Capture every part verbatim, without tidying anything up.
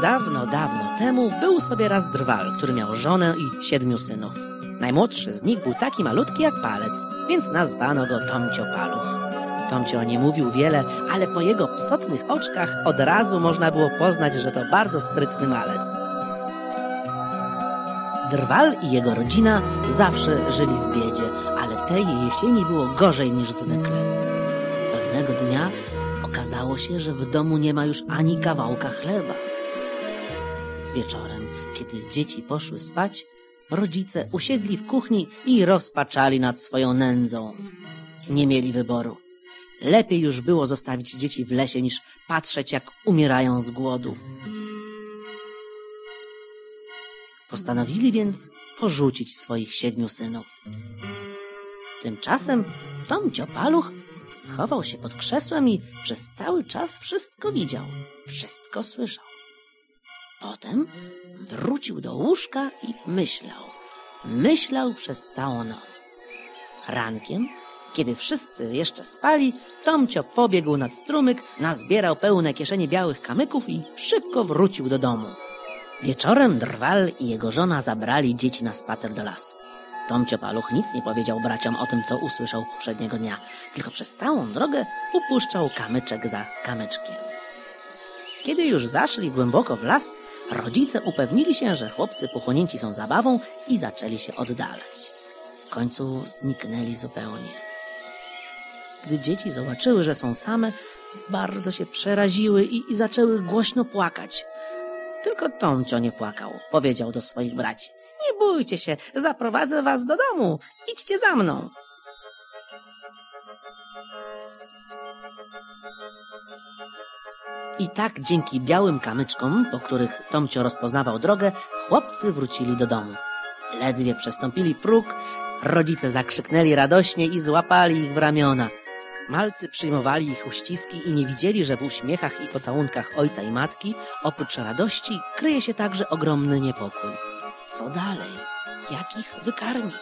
Dawno, dawno temu był sobie raz drwal, który miał żonę i siedmiu synów. Najmłodszy z nich był taki malutki jak palec, więc nazwano go Tomcio Paluch. Tomcio nie mówił wiele, ale po jego psotnych oczkach od razu można było poznać, że to bardzo sprytny malec. Drwal i jego rodzina zawsze żyli w biedzie, ale tej jesieni było gorzej niż zwykle. Pewnego dnia okazało się, że w domu nie ma już ani kawałka chleba. Wieczorem, kiedy dzieci poszły spać, rodzice usiedli w kuchni i rozpaczali nad swoją nędzą. Nie mieli wyboru. Lepiej już było zostawić dzieci w lesie, niż patrzeć, jak umierają z głodu. Postanowili więc porzucić swoich siedmiu synów. Tymczasem Tomcio Paluch schował się pod krzesłem i przez cały czas wszystko widział, wszystko słyszał. Potem wrócił do łóżka i myślał. Myślał przez całą noc. Rankiem, kiedy wszyscy jeszcze spali, Tomcio pobiegł nad strumyk, nazbierał pełne kieszenie białych kamyków i szybko wrócił do domu. Wieczorem Drwal i jego żona zabrali dzieci na spacer do lasu. Tomcio Paluch nic nie powiedział braciom o tym, co usłyszał poprzedniego dnia, tylko przez całą drogę upuszczał kamyczek za kamyczkiem. Kiedy już zaszli głęboko w las, rodzice upewnili się, że chłopcy pochłonięci są zabawą i zaczęli się oddalać. W końcu zniknęli zupełnie. Gdy dzieci zobaczyły, że są same, bardzo się przeraziły i, i zaczęły głośno płakać. Tylko Tomcio nie płakał. Powiedział do swoich braci: nie bójcie się, zaprowadzę was do domu. Idźcie za mną. I tak dzięki białym kamyczkom, po których Tomcio rozpoznawał drogę, chłopcy wrócili do domu. Ledwie przestąpili próg, rodzice zakrzyknęli radośnie i złapali ich w ramiona. Malcy przyjmowali ich uściski i nie widzieli, że w uśmiechach i pocałunkach ojca i matki, oprócz radości, kryje się także ogromny niepokój. Co dalej? Jak ich wykarmić?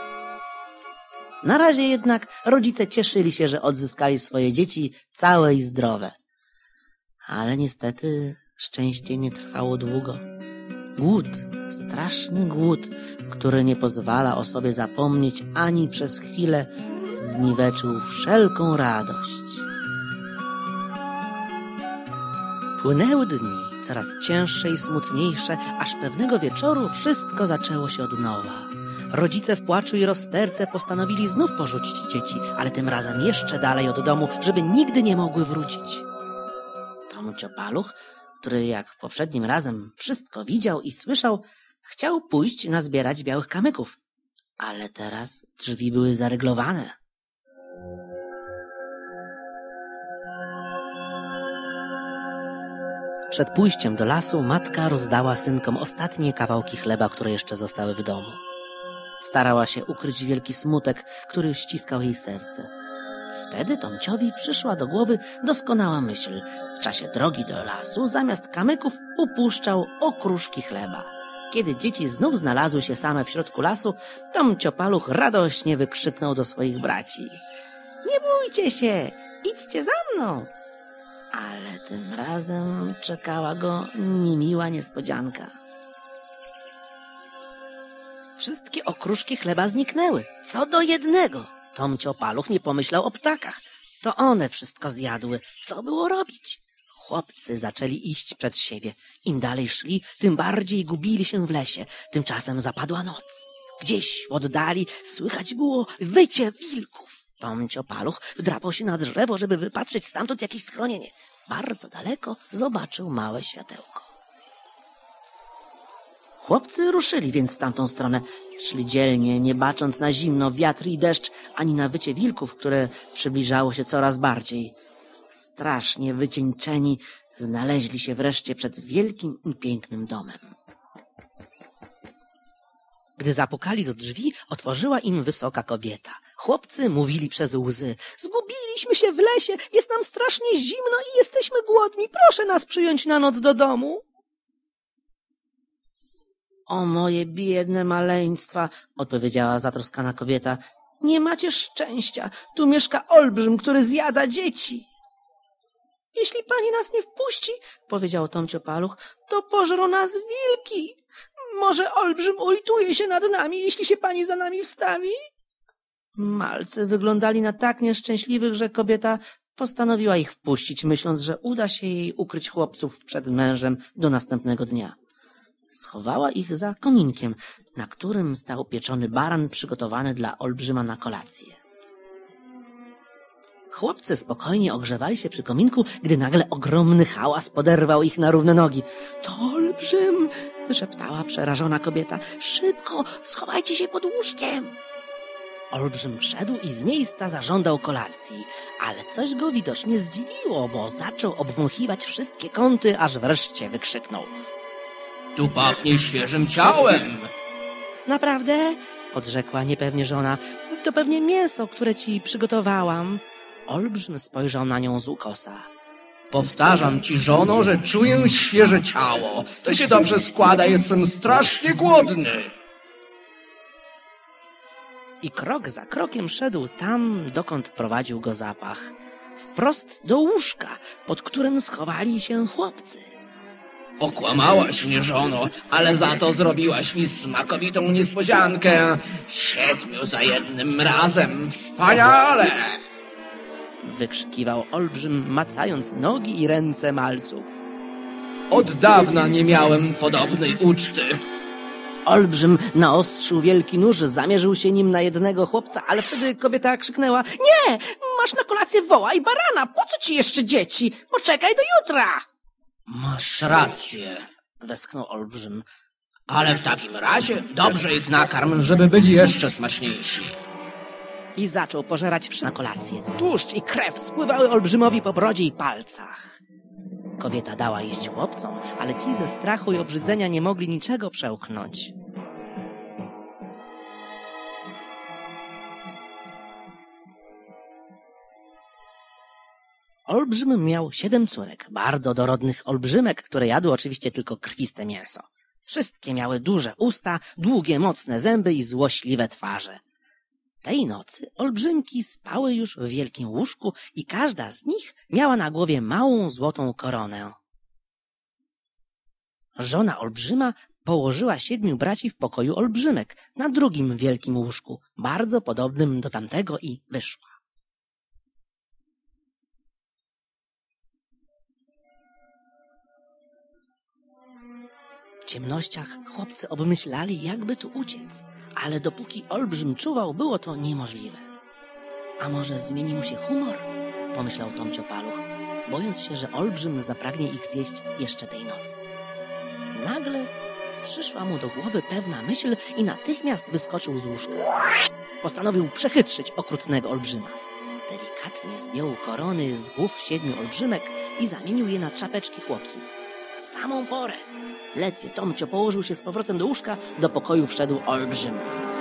Na razie jednak rodzice cieszyli się, że odzyskali swoje dzieci całe i zdrowe. Ale niestety szczęście nie trwało długo. Głód, straszny głód, który nie pozwala o sobie zapomnieć ani przez chwilę, zniweczył wszelką radość. Płynęły dni, coraz cięższe i smutniejsze, aż pewnego wieczoru wszystko zaczęło się od nowa. Rodzice w płaczu i rozterce postanowili znów porzucić dzieci, ale tym razem jeszcze dalej od domu, żeby nigdy nie mogły wrócić. Tomcio Paluch, który jak poprzednim razem wszystko widział i słyszał, chciał pójść nazbierać białych kamyków, ale teraz drzwi były zaryglowane. Przed pójściem do lasu matka rozdała synkom ostatnie kawałki chleba, które jeszcze zostały w domu. Starała się ukryć wielki smutek, który ściskał jej serce. Wtedy Tomciowi przyszła do głowy doskonała myśl. W czasie drogi do lasu zamiast kamyków upuszczał okruszki chleba. Kiedy dzieci znów znalazły się same w środku lasu, Tomcio Paluch radośnie wykrzyknął do swoich braci: nie bójcie się, idźcie za mną. Ale tym razem czekała go niemiła niespodzianka. Wszystkie okruszki chleba zniknęły, co do jednego. Tomcio Paluch nie pomyślał o ptakach. To one wszystko zjadły. Co było robić? Chłopcy zaczęli iść przed siebie. Im dalej szli, tym bardziej gubili się w lesie. Tymczasem zapadła noc. Gdzieś w oddali słychać było wycie wilków. Tomcio Paluch wdrapał się na drzewo, żeby wypatrzeć stamtąd jakieś schronienie. Bardzo daleko zobaczył małe światełko. Chłopcy ruszyli więc w tamtą stronę. Szli dzielnie, nie bacząc na zimno, wiatr i deszcz, ani na wycie wilków, które przybliżało się coraz bardziej. Strasznie wycieńczeni znaleźli się wreszcie przed wielkim i pięknym domem. Gdy zapukali do drzwi, otworzyła im wysoka kobieta. Chłopcy mówili przez łzy: zgubiliśmy się w lesie, jest nam strasznie zimno i jesteśmy głodni. Proszę nas przyjąć na noc do domu. O moje biedne maleństwa, odpowiedziała zatroskana kobieta. Nie macie szczęścia, tu mieszka olbrzym, który zjada dzieci. Jeśli pani nas nie wpuści, powiedział Tomcio Paluch, to pożrą nas wilki. Może olbrzym ulituje się nad nami, jeśli się pani za nami wstawi? Malcy wyglądali na tak nieszczęśliwych, że kobieta postanowiła ich wpuścić, myśląc, że uda się jej ukryć chłopców przed mężem do następnego dnia. Schowała ich za kominkiem, na którym stał pieczony baran przygotowany dla olbrzyma na kolację. Chłopcy spokojnie ogrzewali się przy kominku, gdy nagle ogromny hałas poderwał ich na równe nogi. — To olbrzym! — wyszeptała przerażona kobieta. — Szybko, schowajcie się pod łóżkiem! Olbrzym wszedł i z miejsca zażądał kolacji, ale coś go widocznie zdziwiło, bo zaczął obwąchiwać wszystkie kąty, aż wreszcie wykrzyknął. — Tu pachnie świeżym ciałem! — Naprawdę? — odrzekła niepewnie żona. — To pewnie mięso, które ci przygotowałam. Olbrzym spojrzał na nią z ukosa. — Powtarzam ci, żono, że czuję świeże ciało. To się dobrze składa, jestem strasznie głodny. I krok za krokiem szedł tam, dokąd prowadził go zapach. Wprost do łóżka, pod którym schowali się chłopcy. — Okłamałaś mnie, żono, ale za to zrobiłaś mi smakowitą niespodziankę. Siedmiu za jednym razem. Wspaniale! Wykrzykiwał olbrzym, macając nogi i ręce malców. Od dawna nie miałem podobnej uczty. Olbrzym naostrzył wielki nóż, zamierzył się nim na jednego chłopca, ale wtedy kobieta krzyknęła: — Nie! Masz na kolację woła i barana! Po co ci jeszcze dzieci? Poczekaj do jutra! — Masz rację — westchnął olbrzym. — Ale w takim razie dobrze ich nakarm, żeby byli jeszcze smaczniejsi. I zaczął pożerać wszystko na kolację. Tłuszcz i krew spływały olbrzymowi po brodzie i palcach. Kobieta dała jeść chłopcom, ale ci ze strachu i obrzydzenia nie mogli niczego przełknąć. Olbrzym miał siedem córek, bardzo dorodnych olbrzymek, które jadły oczywiście tylko krwiste mięso. Wszystkie miały duże usta, długie, mocne zęby i złośliwe twarze. Tej nocy olbrzymki spały już w wielkim łóżku i każda z nich miała na głowie małą złotą koronę. Żona olbrzyma położyła siedmiu braci w pokoju olbrzymek na drugim wielkim łóżku, bardzo podobnym do tamtego, i wyszła. W ciemnościach chłopcy obmyślali, jakby tu uciec, ale dopóki olbrzym czuwał, było to niemożliwe. A może zmieni mu się humor? Pomyślał Tomcio Paluch, bojąc się, że olbrzym zapragnie ich zjeść jeszcze tej nocy. Nagle przyszła mu do głowy pewna myśl i natychmiast wyskoczył z łóżka. Postanowił przechytrzyć okrutnego olbrzyma. Delikatnie zdjął korony z głów siedmiu olbrzymek i zamienił je na czapeczki chłopców. W samą porę. Ledwie Tomcio położył się z powrotem do łóżka, do pokoju wszedł olbrzym.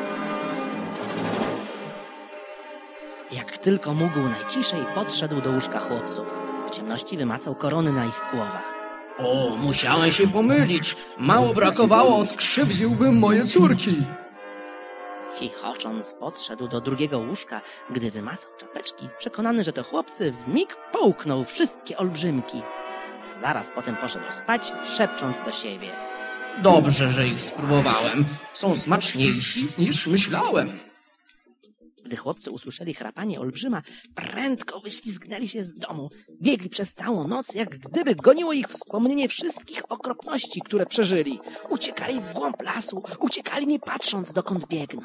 Jak tylko mógł najciszej, podszedł do łóżka chłopców. W ciemności wymacał korony na ich głowach. — O, musiałem się pomylić. Mało brakowało, skrzywdziłbym moje córki. Chichocząc podszedł do drugiego łóżka, gdy wymacał czapeczki, przekonany, że to chłopcy, wmig połknął wszystkie olbrzymki. Zaraz potem poszedł spać, szepcząc do siebie. — Dobrze, że ich spróbowałem. Są smaczniejsi niż myślałem. Gdy chłopcy usłyszeli chrapanie olbrzyma, prędko wyślizgnęli się z domu. Biegli przez całą noc, jak gdyby goniło ich wspomnienie wszystkich okropności, które przeżyli. Uciekali w głąb lasu, uciekali nie patrząc, dokąd biegną.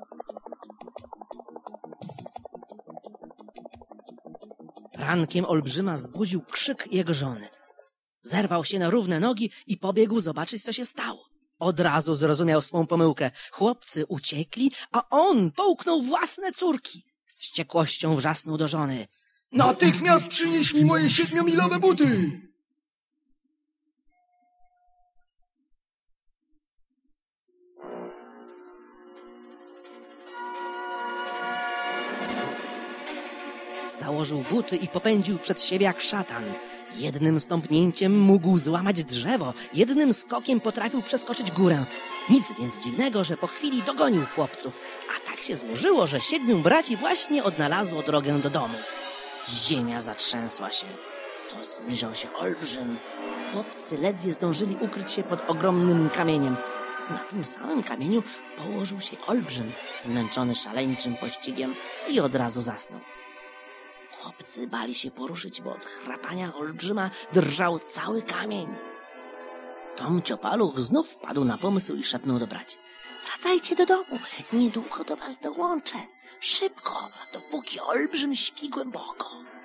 Rankiem olbrzyma zbudził krzyk jego żony. Zerwał się na równe nogi i pobiegł zobaczyć, co się stało. Od razu zrozumiał swą pomyłkę. Chłopcy uciekli, a on połknął własne córki. Z wściekłością wrzasnął do żony. — Natychmiast przynieś mi moje siedmiomilowe buty! Założył buty i popędził przed siebie jak szatan. Jednym stąpnięciem mógł złamać drzewo, jednym skokiem potrafił przeskoczyć górę. Nic więc dziwnego, że po chwili dogonił chłopców, a tak się złożyło, że siedmiu braci właśnie odnalazło drogę do domu. Ziemia zatrzęsła się. Oto zbliżał się olbrzym. Chłopcy ledwie zdążyli ukryć się pod ogromnym kamieniem. Na tym samym kamieniu położył się olbrzym, zmęczony szaleńczym pościgiem i od razu zasnął. Chłopcy bali się poruszyć, bo od chrapania olbrzyma drżał cały kamień. Tomcio Paluch znów wpadł na pomysł i szepnął do braci. Wracajcie do domu, niedługo do was dołączę. Szybko, dopóki olbrzym śpi głęboko.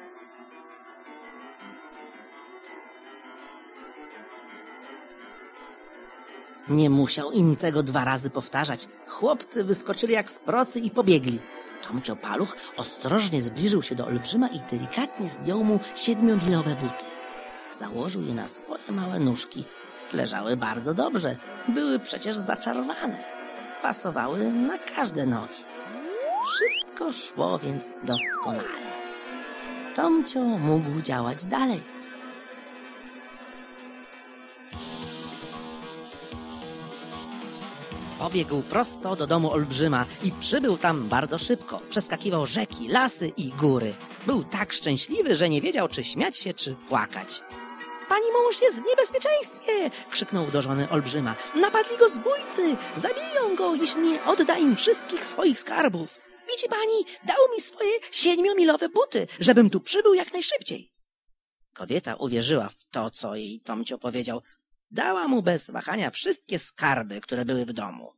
Nie musiał im tego dwa razy powtarzać. Chłopcy wyskoczyli jak z procy i pobiegli. Tomcio Paluch ostrożnie zbliżył się do olbrzyma i delikatnie zdjął mu siedmiomilowe buty. Założył je na swoje małe nóżki. Leżały bardzo dobrze. Były przecież zaczarowane. Pasowały na każde nogi. Wszystko szło więc doskonale. Tomcio mógł działać dalej. Pobiegł prosto do domu olbrzyma i przybył tam bardzo szybko. Przeskakiwał rzeki, lasy i góry. Był tak szczęśliwy, że nie wiedział, czy śmiać się, czy płakać. Pani mąż jest w niebezpieczeństwie! Krzyknął do żony olbrzyma. Napadli go zbójcy! Zabiją go, jeśli nie odda im wszystkich swoich skarbów. Widzi pani, dał mi swoje siedmiomilowe buty, żebym tu przybył jak najszybciej. Kobieta uwierzyła w to, co jej Tomcio powiedział. Dała mu bez wahania wszystkie skarby, które były w domu.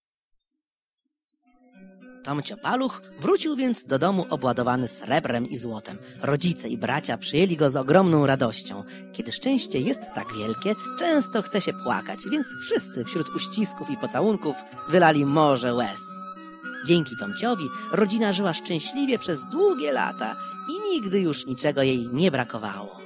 Tomcio Paluch wrócił więc do domu obładowany srebrem i złotem. Rodzice i bracia przyjęli go z ogromną radością. Kiedy szczęście jest tak wielkie, często chce się płakać, więc wszyscy wśród uścisków i pocałunków wylali morze łez. Dzięki Tomciowi rodzina żyła szczęśliwie przez długie lata i nigdy już niczego jej nie brakowało.